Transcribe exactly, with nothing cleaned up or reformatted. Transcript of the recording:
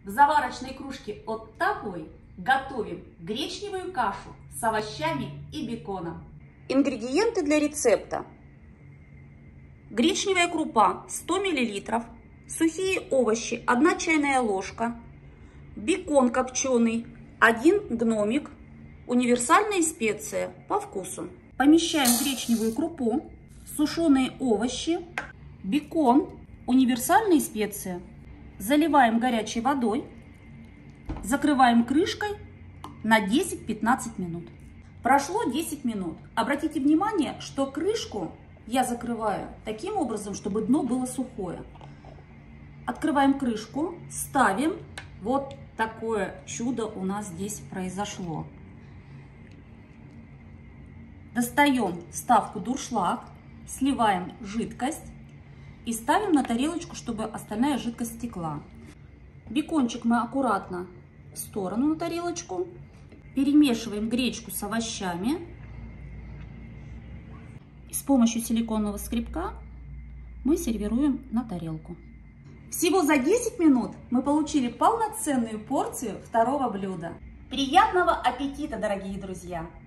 В заварочной кружке от такой готовим гречневую кашу с овощами и беконом. Ингредиенты для рецепта. Гречневая крупа сто миллилитров, сухие овощи одна чайная ложка, бекон копченый один гномик, универсальные специи по вкусу. Помещаем гречневую крупу, сушеные овощи, бекон, универсальные специи. Заливаем горячей водой, закрываем крышкой на десять-пятнадцать минут. Прошло десять минут. Обратите внимание, что крышку я закрываю таким образом, чтобы дно было сухое. Открываем крышку, ставим. Вот такое чудо у нас здесь произошло. Достаем вставку дуршлаг, сливаем жидкость и ставим на тарелочку, чтобы остальная жидкость стекла. Бекончик мы аккуратно в сторону на тарелочку. Перемешиваем гречку с овощами. И с помощью силиконового скребка мы сервируем на тарелку. Всего за десять минут мы получили полноценную порцию второго блюда. Приятного аппетита, дорогие друзья!